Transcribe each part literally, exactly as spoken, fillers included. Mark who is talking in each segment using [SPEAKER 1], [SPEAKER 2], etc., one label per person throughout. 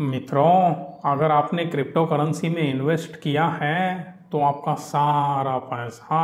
[SPEAKER 1] मित्रों, अगर आपने क्रिप्टो करेंसी में इन्वेस्ट किया है तो आपका सारा पैसा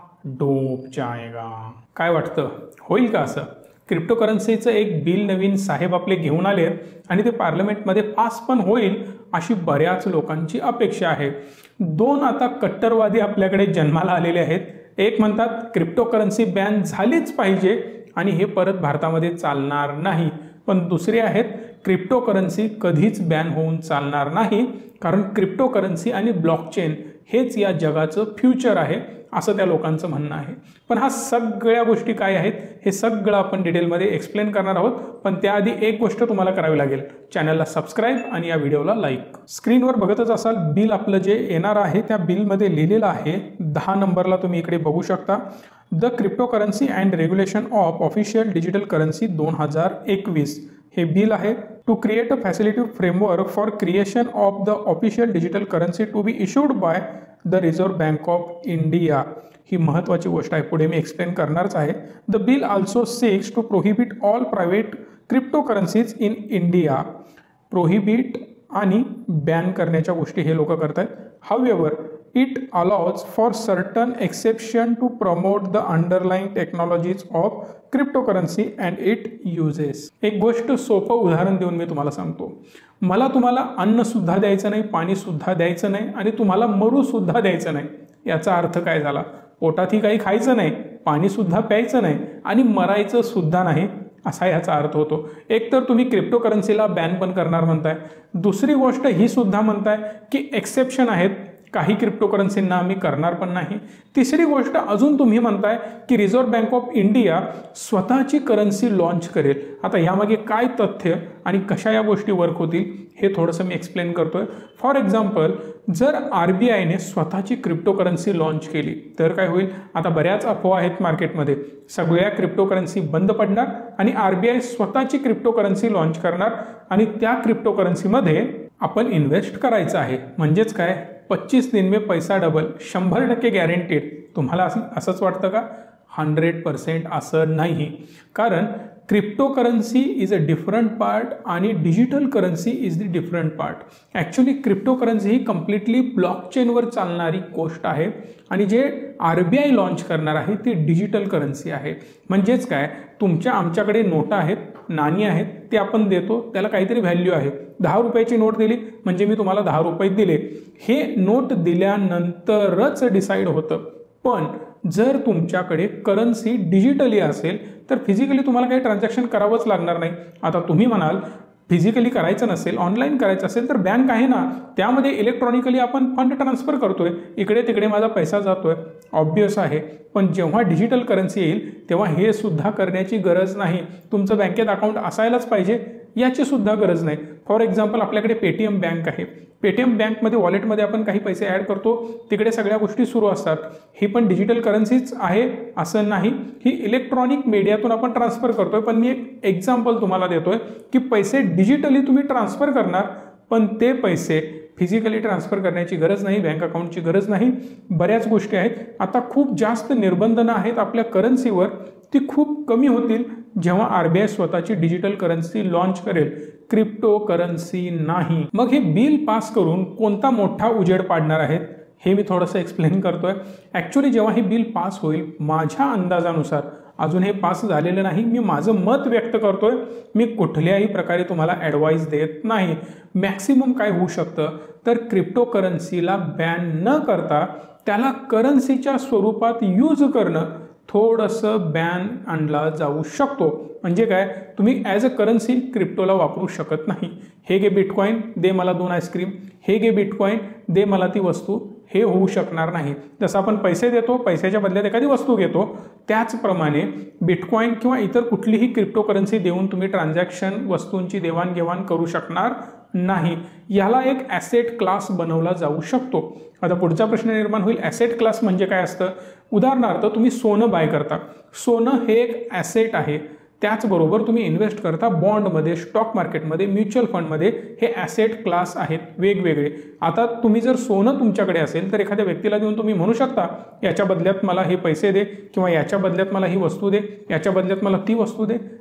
[SPEAKER 1] डूब जाएगा। काय वाटतं, होईल का असं? क्रिप्टो करन्सीचं एक बिल नवीन साहेब आपले घेऊन आले आणि ते पार्लमेंटमध्ये पास पण होईल अशी बऱ्याच लोकांची अपेक्षा आहे। दोन आता कट्टरवादी आपल्याकडे जन्माला आलेले आहेत। एक म्हणतात क्रिप्टो करन्सी बॅन झालीच पाहिजे आणि हे परत भारतामध्ये चालणार नाही, पण दुसरे आहेत क्रिप्टो करन्सी कधीच बॅन होऊन चालणार नाही, कारण क्रिप्टो करन्सी आणि ब्लॉकचेन हेच या जगाचं फ्युचर आहे असं त्या लोकांचं म्हणणं आहे। पण हा सगळ्या गोष्टी काय आहेत हे सगळं आपण डिटेलमध्ये एक्सप्लेन करणार आहोत, पण त्याआधी एक गोष्ट तुम्हाला करावी लागेल, चॅनलला सबस्क्राइब आणि या व्हिडिओला लाईक। स्क्रीनवर बघतच असाल बिल आपलं जे येणार आहे त्या बिलमध्ये लिहिलेलं आहे दहा नंबरला, तुम्ही इकडे बघू शकता, the crypto currency and regulation of official digital currency दोन हजार एकवीस हे बिल आहे। To create a facilitative framework for creation of the official digital currency to be issued by the Reserve Bank of India. ही महत्त्वाची गोष्ट आहे, पुढे मी एक्सप्लेन करणारच आहे। The bill also sets to prohibit all private crypto currencies in India. Prohibit आणि ban करण्याच्या गोष्टी हे लोक करतात। However it allows for certain exception to promote the underlying technologies of cryptocurrency and it uses. एक गोष्ट सोपं उदाहरण देऊन मी तुम्हाला सांगतो, मला तुम्हाला अन्न सुद्धा द्यायचं नाही, पाणी सुद्धा द्यायचं नाही आणि तुम्हाला मरू सुद्धा द्यायचं नाही। याचा अर्थ काय झाला? पोटातही काही खायचं नाही, पाणी सुद्धा प्यायचं नाही आणि मरायचं सुद्धा नाही असा याचा अर्थ होतो। एक तर तुम्ही क्रिप्टो करन्सीला बॅन पण करणार म्हणताय, दुसरी गोष्ट ही सुद्धा म्हणताय की एक्सेप्शन आहेत, काही क्रिप्टो करन्सींना आम्ही करणार पण नाही, तिसरी गोष्ट अजून तुम्ही म्हणताय की रिझर्व्ह बँक ऑफ इंडिया स्वतःची करन्सी लॉन्च करेल। आता यामागे काय तथ्य आणि कशा या गोष्टी वर्क होतील हे थोडंसं मी एक्सप्लेन करतोय। फॉर एक्झाम्पल, जर आरबीआयने स्वतःची क्रिप्टो करन्सी लॉन्च केली तर काय होईल? आता बऱ्याच अफवा आहेत मार्केटमध्ये, सगळ्या क्रिप्टो करन्सी बंद पडणार आणि आरबीआय स्वतःची क्रिप्टो करन्सी लॉन्च करणार आणि त्या क्रिप्टो करन्सीमध्ये आपण इन्व्हेस्ट करायचं आहे। म्हणजेच काय, पच्चीस दिन में पैसा डबल, शंभर टक्के गॅरंटेड। तुम्हाला असंच वाटतं का? हंड्रेड पर्सेंट असं नाही, कारण crypto currency is a different part आणि digital currency is the different part. Actually crypto currency ही कम्प्लिटली ब्लॉकचेनवर चालणारी गोष्ट आहे आणि जे आरबीआय लॉन्च करणार आहे ती डिजिटल करन्सी आहे। म्हणजेच काय, तुमच्या आमच्याकडे नोटा आहेत, नाणी आहेत, ते आपण देतो, त्याला काहीतरी व्हॅल्यू आहे। दहा रुपयाची नोट दिली म्हणजे मी तुम्हाला दहा रुपये दिले, हे नोट दिल्यानंतरच डिसाईड होतं। पण जर तुमच्याकडे करन्सी डिजिटली असेल तर फिजिकली तुम्हाला काही ट्रान्झॅक्शन करावंच लागणार नाही। आता तुम्ही म्हणाल फिजिकली करायचं नसेल, ऑनलाईन करायचं असेल तर बँक आहे ना, त्यामध्ये इलेक्ट्रॉनिकली आपण फंड ट्रान्सफर करतोय, इकडे तिकडे माझा पैसा जातोय, ऑब्वियस आहे। पण जेव्हा डिजिटल करन्सी येईल तेव्हा हे सुद्धा करण्याची गरज नाही, तुमचं बँकेत अकाउंट असायलाच पाहिजे याची सुद्धा गरज नाही। फॉर एक्झाम्पल, आपल्याकडे पेटीएम बँक आहे, पेटीएम बँकमध्ये वॉलेटमध्ये आपण काही पैसे ॲड करतो, तिकडे सगळ्या गोष्टी सुरू असतात। ही पण डिजिटल करन्सीच आहे असं नाही, ही इलेक्ट्रॉनिक मीडियातून आपण ट्रान्सफर करतोय। पण मी एक एक्झाम्पल तुम्हाला देतोय की पैसे डिजिटली तुम्ही ट्रान्सफर करणार, पण ते पैसे फिजिकली ट्रान्सफर करण्याची गरज नाही, बँक अकाउंटची गरज नाही, बऱ्याच गोष्टी आहेत। आता खूप जास्त निर्बंधनं आहेत आपल्या करन्सीवर, ती खूप कमी होतील जेव्हा आरबीआय स्वतःची डिजिटल करन्सी लॉन्च करेल, क्रिप्टो करन्सी नाही। मग हे बिल पास करून कोणता मोठा उजेड पाडणार आहेत हे मी थोडंसं एक्सप्लेन करतोय। ॲक्च्युली जेव्हा हे बिल पास होईल, माझ्या अंदाजानुसार अजून हे पास झालेलं नाही, मी माझं मत व्यक्त करतोय, मी कुठल्याही प्रकारे तुम्हाला ॲडवाईस देत नाही। मॅक्सिमम काय होऊ शकतं तर क्रिप्टो करन्सीला बॅन न करता त्याला करन्सीच्या स्वरूपात यूज करणं थोडंसं बॅन आणला जाऊ शकतो। म्हणजे काय, तुम्ही ॲज अ करन्सी क्रिप्टोला वापरू शकत नाही। हे घे बिटकॉइन, दे मला दोन आईस्क्रीम, हे घे बिटकॉइन, दे मला ती वस्तू, हे होऊ शकणार नाही। जसं आपण पैसे देतो, पैशाच्या बदल्यात एखादी वस्तू घेतो, त्याचप्रमाणे बिटकॉइन किंवा इतर कुठलीही क्रिप्टो करन्सी देऊन तुम्ही ट्रान्झॅक्शन, वस्तूंची देवाणघेवाण करू शकणार नाही। याला एक ॲसेट क्लास बनवला जाऊ शकतो। आता पुढचा प्रश्न निर्माण होईल, ॲसेट क्लास म्हणजे काय असतं? उदाहरणार्थ, तुम्ही सोनं बाय करता, सोनं हे एक ॲसेट आहे, त्याचबरोबर तुम्ही इन्व्हेस्ट करता बॉन्डमध्ये, स्टॉक मार्केटमध्ये, म्युच्युअल फंडमध्ये, हे ॲसेट क्लास आहेत वेगवेगळे। आता तुम्ही जर सोनं तुमच्याकडे असेल तर एखाद्या व्यक्तीला देऊन तुम्ही म्हणू शकता याच्या बदल्यात मला हे पैसे दे, किंवा याच्या बदल्यात मला ही वस्तू दे, याच्या बदल्यात मला ती वस्तू दे,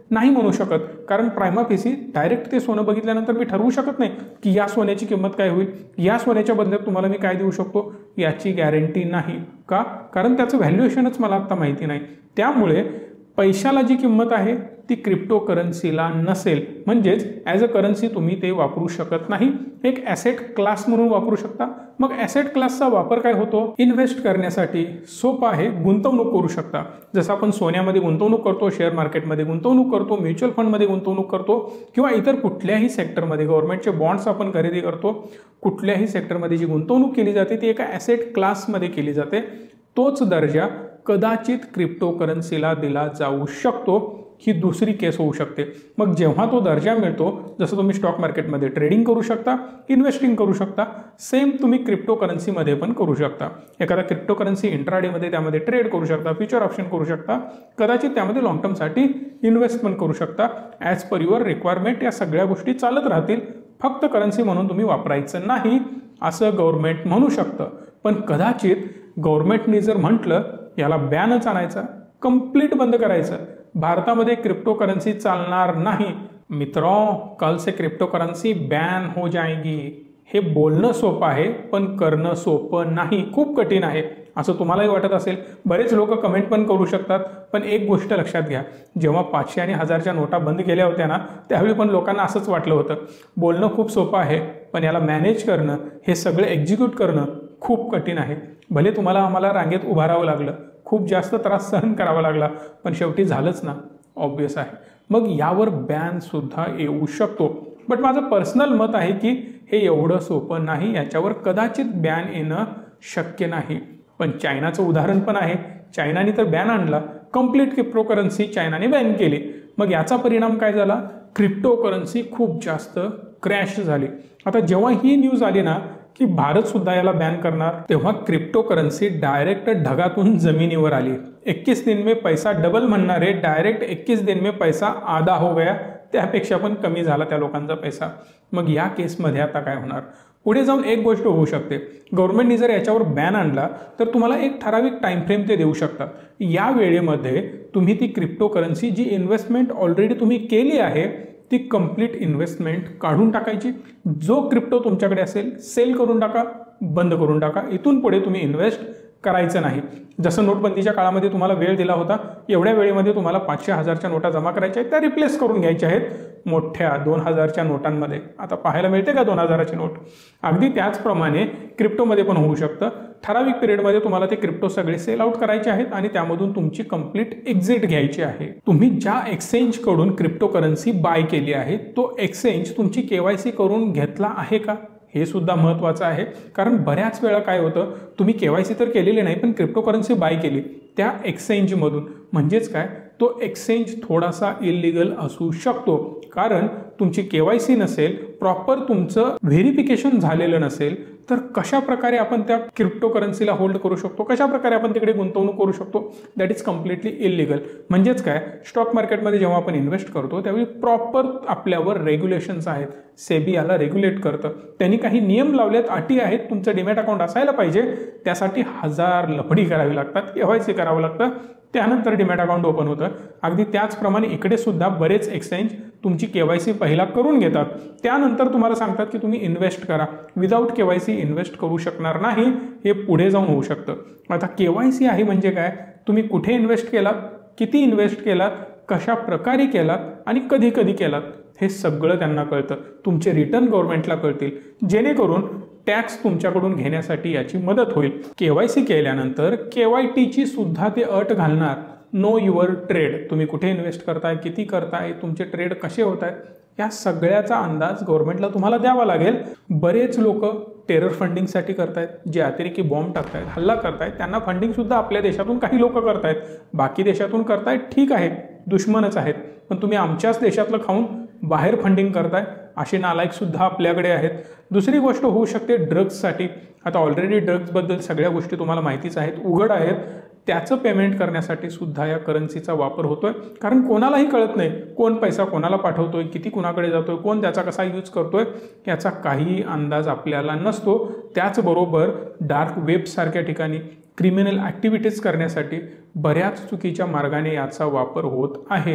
[SPEAKER 1] नाही म्हणू शकत, कारण प्रायमा फेसी डायरेक्ट ते सोनं बघितल्यानंतर मी ठरवू शकत नाही की या सोन्याची किंमत काय होईल, या सोन्याच्या बदल्यात तुम्हाला मी काय देऊ शकतो याची गॅरंटी नाही. का? कारण त्याचं व्हॅल्युएशनच मला आत्ता माहिती नाही. त्यामुळे पैशाला जी किंमत आहे ती क्रिप्टो करन्सीला नसेल, म्हणजेच ॲज अ करन्सी तुम्ही ते वापरू शकत नाही. एक ॲसेट क्लास म्हणून वापरू शकता. मग ॲसेट क्लासचा वापर काय होतो? इन्व्हेस्ट करण्यासाठी सोपा आहे, गुंतवणूक करू शकता. जसं आपण सोन्यामध्ये गुंतवणूक करतो, शेअर मार्केटमध्ये गुंतवणूक करतो, म्युच्युअल फंडमध्ये गुंतवणूक करतो, किंवा इतर कुठल्याही सेक्टरमध्ये गव्हर्नमेंटचे बॉन्ड्स आपण खरेदी करतो. कुठल्याही सेक्टरमध्ये जी गुंतवणूक केली जाते ती एका ॲसेट क्लासमध्ये केली जाते. तोच दर्जा कदाचित क्रिप्टो करन्सीला दिला जाऊ शकतो, ही दुसरी केस होऊ शकते. मग जेव्हा तो दर्जा मिळतो, जसं तुम्ही स्टॉक मार्केटमध्ये ट्रेडिंग करू शकता, इन्व्हेस्टिंग करू शकता, सेम तुम्ही क्रिप्टो करन्सीमध्ये पण करू शकता. एखादा क्रिप्टो करन्सी इंट्राडेमध्ये त्यामध्ये ट्रेड करू शकता, फ्युचर ऑप्शन करू शकता, कदाचित त्यामध्ये लॉंग टर्मसाठी इन्व्हेस्टमेंट करू शकता. ॲज पर युअर रिक्वायरमेंट या सगळ्या गोष्टी चालत राहतील. फक्त करन्सी म्हणून तुम्ही वापरायचं नाही असं गव्हर्नमेंट म्हणू शकतं. पण कदाचित गव्हर्नमेंटने जर म्हटलं याला बॅनच आणायचा, कंप्लीट बंद करायचं, भारतामध्ये क्रिप्टो करन्सी चालणार नाही, मित्रों कल से क्रिप्टो करन्सी बैन हो जाएगी. हे बोलणं सोपं आहे, पण करणं सोपं नाही, खूप कठीण आहे असं तुम्हालाही वाटत असेल. बरेच लोक कमेंट पण करू शकतात. पण एक गोष्ट लक्षात घ्या, जेव्हा पाचशे आणि हजारच्या नोटा बंद केल्या होत्या ना, त्यावेळी पण लोकांना असंच वाटलं होतं. बोलणं खूप सोपं आहे, पण याला मॅनेज करणं, हे सगळं एक्झिक्यूट करणं खूप कठीण आहे. भले तुम्हाला आम्हाला रांगेत उभं राहावं लागलं, खूप जास्त त्रास सहन करावा लागला, पण शेवटी झालंच ना, ऑब्वियस आहे. मग यावर बॅनसुद्धा येऊ शकतो. बट माझं पर्सनल मत आहे की हे एवढं सोपं नाही, याच्यावर कदाचित बॅन येणं शक्य नाही. पण चायनाचं उदाहरण पण आहे. चायनाने तर बॅन आणला, कंप्लीट क्रिप्टो करन्सी चायनाने बॅन केली. मग याचा परिणाम काय झाला? क्रिप्टो करन्सी खूप जास्त क्रॅश झाली. आता जेव्हा ही न्यूज आली ना की भारत सुद्धा याला बॅन करणार, तेव्हा क्रिप्टो करन्सी डायरेक्ट ढगातून जमिनीवर आली. इक्कीस दिन में पैसा डबल म्हणणारे डायरेक्ट इक्कीस दिन में पैसा आधा हो गया, त्यापेक्षा पण कमी झाला त्या लोकांचा पैसा. मग या केसमध्ये आता काय होणार? पुढे जाऊन एक गोष्ट होऊ शकते, गव्हर्नमेंटने जर याच्यावर बॅन आणला तर तुम्हाला एक ठराविक टाइम फ्रेम ते देऊ शकतात. या वेळेमध्ये तुम्ही ती क्रिप्टो करन्सी जी इन्व्हेस्टमेंट ऑलरेडी तुम्ही केली आहे ती कंप्लीट इन्व्हेस्टमेंट काढून टाकायची. जो क्रिप्टो तुमच्याकडे असेल सेल करून टाका, बंद करून टाका. इथून पुढे तुम्ही इन्व्हेस्ट करायचं नाही. जसं नोटबंदीच्या काळामध्ये तुम्हाला वेळ दिला होता, एवढ्या वेळेमध्ये तुम्हाला पाचशे हजारच्या नोटा जमा करायच्या आहेत, त्या रिप्लेस करून घ्यायच्या आहेत मोठ्या दोन हजारच्या नोटांमध्ये. आता पाहायला मिळते का दोन हजाराची नोट? अगदी त्याचप्रमाणे क्रिप्टोमध्ये पण होऊ शकतं. ठराविक पिरियडमध्ये तुम्हाला ते क्रिप्टो सगळे सेल आउट करायचे आहेत आणि त्यामधून तुमची कंप्लीट एक्झिट घ्यायची आहे. तुम्ही ज्या एक्सचेंजकडून क्रिप्टो करन्सी बाय केली आहे तो एक्सचेंज तुमची केवायसी करून घेतला आहे का, हे सुद्धा महत्त्वाचं आहे. कारण बऱ्याच वेळा काय होतं, तुम्ही केवायसी तर केलेली नाही पण क्रिप्टो करन्सी बाय केली त्या एक्सचेंजमधून. म्हणजेच काय, तो एक्सचेंज थोडासा इलिगल असू शकतो. कारण तुमची केवायसी नसेल, प्रॉपर तुमचं व्हेरिफिकेशन झालेलं नसेल, तर कशा प्रकारे आपण त्या क्रिप्टो करन्सीला होल्ड करू शकतो, कशा प्रकारे आपण तिकडे गुंतवणूक करू शकतो, दॅट इज कम्प्लिटली इलिगल. म्हणजेच काय, स्टॉक मार्केटमध्ये जेव्हा आपण इन्व्हेस्ट करतो त्यावेळी प्रॉपर आपल्यावर रेग्युलेशन्स आहेत. सेबी याला रेग्युलेट करतं, त्यांनी काही नियम लावलेत, अटी आहेत. तुमचं डीमॅट अकाउंट असायला पाहिजे, त्यासाठी हजार लफडी करावी लागतात, केवायसी करावं लागतं, त्यानंतर डीमॅट अकाउंट ओपन होतं. अगदी त्याचप्रमाणे इकडे सुद्धा बरेच एक्सचेंज तुमची केवायसी पहिला करून घेतात, त्यानंतर तुम्हाला सांगतात की तुम्ही इन्व्हेस्ट करा. विदाऊट केवायसी इन्व्हेस्ट करू शकणार नाही, हे पुढे जाऊन होऊ शकतं. आता केवायसी आहे म्हणजे काय, तुम्ही कुठे इन्व्हेस्ट केलात, किती इन्व्हेस्ट केलात, कशा प्रकारे केलात आणि कधी कधी केलात, हे सगळं त्यांना कळतं. तुमचे रिटर्न गव्हर्नमेंटला कळतील, जेणेकरून टॅक्स तुमच्याकडून घेण्यासाठी याची मदत होईल. केवायसी केल्यानंतर केवायटीची सुद्धा ते अट घालणार, नो युअर ट्रेड. तुम्ही कुठे इन्व्हेस्ट करताय, किती करताय, तुमचे ट्रेड कसे होत आहेत, या सगळ्याचा अंदाज गव्हर्नमेंटला तुम्हाला द्यावा लागेल. बरेच लोक टेरर फंडिंगसाठी करतायत, जे अतिरेकी बॉम्ब टाकतायत, हल्ला करतायत, त्यांना फंडिंग सुद्धा आपल्या देशातून काही लोक करतायत. बाकी देशातून करतायत, ठीक आहे, दुश्मनच आहेत, पण तुम्ही आमच्याच देशातलं खाऊन बाहेर फंडिंग करताय, असे नालायक सुद्धा आपल्याकडे आहेत. दुसरी गोष्ट होऊ शकते ड्रग्ससाठी. आता ऑलरेडी ड्रग्सबद्दल सगळ्या गोष्टी तुम्हाला माहितीच आहेत, उघड आहेत. त्याचं पेमेंट करण्यासाठी सुद्धा या करन्सीचा वापर होतोय. कारण कोणालाही कळत नाही कोण पैसा कोणाला पाठवतोय, किती कुणाकडे जातोय, कोण त्याचा कसा यूज करतोय, याचा काही अंदाज आपल्याला नसतो. त्याचबरोबर डार्क वेबसारख्या ठिकाणी क्रिमिनल ॲक्टिव्हिटीज करण्यासाठी बऱ्याच चुकीच्या मार्गाने याचा वापर होत आहे.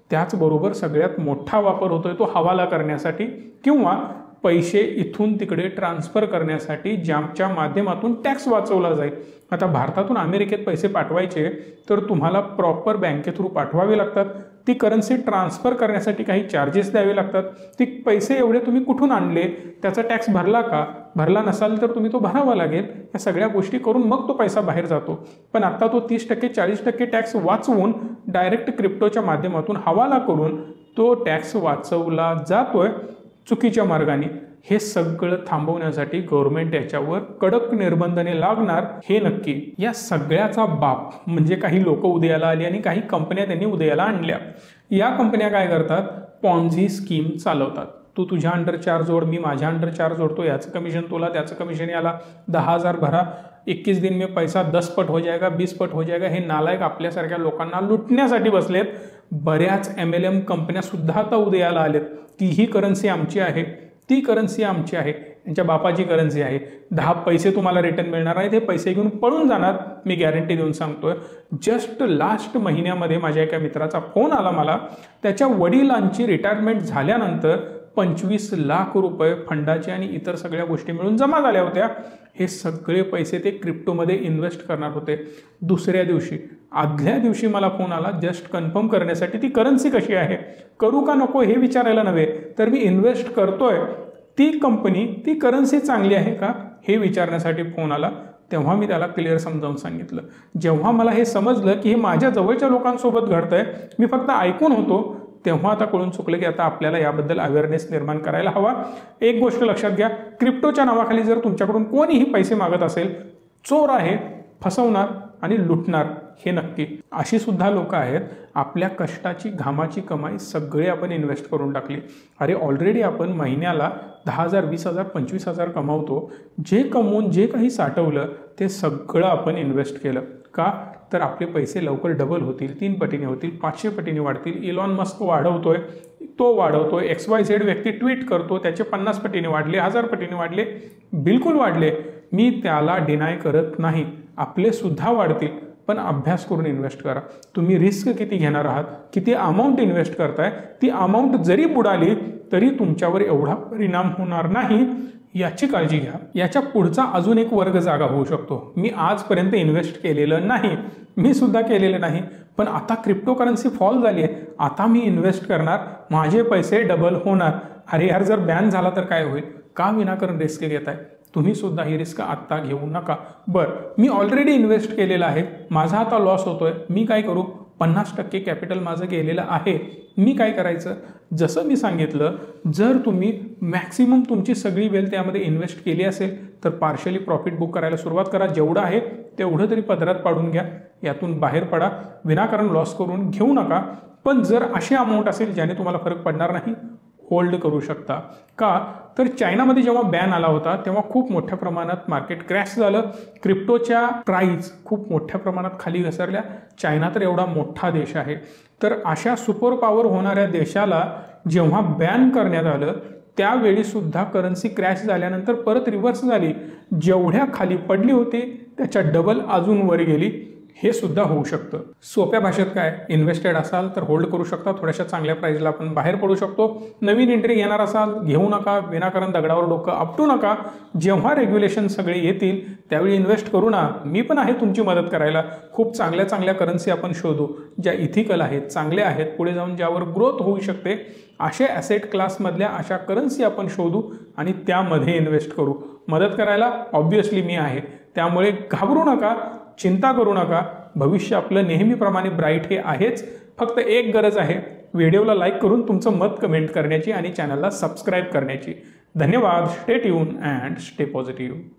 [SPEAKER 1] त्याचबरोबर सगळ्यात मोठा वापर होतोय तो हवाला करण्यासाठी किंवा पैसे इथून तिकडे ट्रान्सफर करण्यासाठी, ज्याच्या माध्यमातून टॅक्स वाचवला जाईल. आता भारतातून अमेरिकेत पैसे पाठवायचे तर तुम्हाला प्रॉपर बँके थ्रू पाठवावे लागतात. ती करन्सी ट्रान्सफर करण्यासाठी काही चार्जेस द्यावे लागतात. ती पैसे एवढे तुम्ही कुठून आणले, त्याचा टॅक्स भरला का, भरला नसाल तर तुम्ही तो भरावा लागेल. या सगळ्या गोष्टी करून मग तो पैसा बाहेर जातो. पण आता तो तीस टक्के चाळीस टक्के टॅक्स वाचवून डायरेक्ट क्रिप्टोच्या माध्यमातून हवाला करून तो टॅक्स वाचवला जातोय चुकीच्या मार्गाने. हे सगळं थांबवण्यासाठी गव्हर्नमेंट याच्यावर कडक निर्बंधने लागणार हे नक्की. या सगळ्याचा बाप म्हणजे काही लोक उदयाला आली आणि काही कंपन्या त्यांनी उदयाला आणल्या. या कंपन्या काय करतात, पॉन्झी स्कीम चालवतात. तू तुझ्या अंडर चार जोड, मी माझ्या अंडर चार जोडतो, याचं कमिशन तुला, त्याचं कमिशन याला, दहा हजार भरा, इक्कीस दिन में पैसा दस पट हो जाएगा, बीस पट हो जाएगा. हे नालायक आपल्यासारख्या लोकांना लुटण्यासाठी बसलेत. बऱ्याच एम एल एम कंपन्या सुद्धा आता उदयाला आलेत की ही करन्सी आमची आहे, ती करन्सी आमची आहे, त्यांच्या बापाची करन्सी आहे, दहा पैसे तुम्हाला रिटर्न मिळणार आहे, ते पैसे घेऊन पळून जाणार, मी गॅरंटी देऊन सांगतोय. जस्ट लास्ट महिन्यामध्ये माझ्या एका मित्राचा फोन आला मला. त्याच्या वडिलांची रिटायरमेंट झाल्यानंतर पंचवीस लाख रुपये फंडाचे आणि इतर सगळ्या गोष्टी मिळून जमा झाल्या होत्या. हे सगळे पैसे ते क्रिप्टोमध्ये इन्व्हेस्ट करणार होते. दुसऱ्या दिवशी, आदल्या दिवशी मला फोन आला जस्ट कन्फर्म करण्यासाठी, ती करन्सी कशी आहे, करू का नको हे विचारायला नव्हे, तर मी इन्व्हेस्ट करतोय ती कंपनी, ती करन्सी चांगली आहे का हे विचारण्यासाठी फोन आला. तेव्हा मी त्याला क्लिअर समजावून सांगितलं. जेव्हा मला हे समजलं की हे माझ्या जवळच्या लोकांसोबत घडतंय, मी फक्त ऐकून होतो, तेव्हा आता कळून चुकलं की आता आपल्याला याबद्दल अवेअरनेस निर्माण करायला हवा. एक गोष्ट लक्षात घ्या, क्रिप्टोच्या नावाखाली जर तुमच्याकडून कोणीही पैसे मागत असेल, चोर आहे, फसवणार आणि लुटणार हे नक्की. अशी सुद्धा लोक आहेत, आपल्या कष्टाची घामाची कमाई सगळे आपण इन्व्हेस्ट करून टाकली. अरे ऑलरेडी आपण महिन्याला दहा हजार वीस हजार पंचवीस हजार कमावतो. जे कमवून जे काही साठवलं ते सगळं आपण इन्व्हेस्ट केलं. का तर आपले पैसे लवकर डबल होतील, तीन पटीने होतील, पाचशे पटीने वाढतील. इलॉन मस्क वाढवतोय, तो वाढवतोय, एक्स वाय झेड व्यक्ती ट्विट करतो, त्याचे पन्नास पटीने वाढले, हजार पटीने वाढले, बिलकुल वाढले. मी त्याला डिनाय करत नाही, आपले सुद्धा वाढतील. पण अभ्यास करून इन्व्हेस्ट करा. तुम्ही रिस्क किती घेणार आहात, किती अमाऊंट इन्व्हेस्ट करताय, ती अमाऊंट जरी बुडाली तरी तुमच्यावर एवढा परिणाम होणार नाही, याची काळजी घ्या. याच्या पुढचा अजून एक वर्ग जागा होऊ शकतो. मी आजपर्यंत इन्व्हेस्ट केलेलं नाही, मी सुद्धा केलेलं नाही, पण आता क्रिप्टो करन्सी फॉल झाली आहे, आता मी इन्व्हेस्ट करणार, माझे पैसे डबल होणार. अरे यार, जर बॅन झाला तर काय होईल, का विनाकारण रिस्क घेत आहे. तुम्ही सुद्धा ही रिस्क आत्ता घेऊ नका. बरं, मी ऑलरेडी इन्व्हेस्ट केलेलं आहे, माझा आता लॉस होतोय, मी काय करू, पन्नास टक्के कॅपिटल माझं गेलेलं आहे, मी काय करायचं. जसं मी सांगितलं, जर तुम्ही मॅक्सिमम तुमची सगळी वेल त्यामध्ये इन्व्हेस्ट केली असेल तर पार्शली प्रॉफिट बुक करायला सुरुवात करा. जेवढं आहे तेवढं तरी पदरात पाडून घ्या, यातून बाहेर पडा, विनाकारण लॉस करून घेऊ नका. पण जर अशी अमाऊंट असेल ज्याने तुम्हाला फरक पडणार नाही, होल्ड करू शकता. का तर चायनामध्ये जेव्हा बॅन आला होता तेव्हा खूप मोठ्या प्रमाणात मार्केट क्रॅश झालं, क्रिप्टोच्या प्राईस खूप मोठ्या प्रमाणात खाली घसरल्या. चायना तर एवढा मोठा देश आहे, तर अशा सुपर पॉवर होणाऱ्या देशाला जेव्हा बॅन करण्यात आलं त्यावेळी सुद्धा करन्सी क्रॅश झाल्यानंतर परत रिव्हर्स झाली. जेवढ्या खाली पडली होती त्याच्या डबल अजून वर गेली. हे सुद्धा होऊ शकतं. सोप्या भाषेत काय, इन्व्हेस्टेड असाल तर होल्ड करू शकता, थोड्याशा चांगल्या प्राईजला आपण बाहेर पडू शकतो. नवीन एंट्री घेणार असाल घेऊ नका, विनाकारण दगडावर डोकं आपटू नका. जेव्हा रेग्युलेशन सगळे येतील त्यावेळी इन्व्हेस्ट करू ना. मी पण आहे तुमची मदत करायला. खूप चांगल्या चांगल्या करन्सी आपण शोधू, ज्या इथिकल आहेत, चांगल्या आहेत, पुढे जाऊन ज्यावर ग्रोथ होऊ शकते, अशा ॲसेट क्लासमधल्या अशा करन्सी आपण शोधू आणि त्यामध्ये इन्व्हेस्ट करू. मदत करायला ऑब्व्हियसली मी आहे, त्यामुळे घाबरू नका, चिंता करू नका. भविष्य आपलं नेहमीप्रमाणे ब्राईट हे आहेच. फक्त एक गरज आहे, व्हिडिओला लाईक करून तुमचं मत कमेंट करण्याची आणि चॅनलला सबस्क्राईब करण्याची. धन्यवाद. Stay tune and stay positive.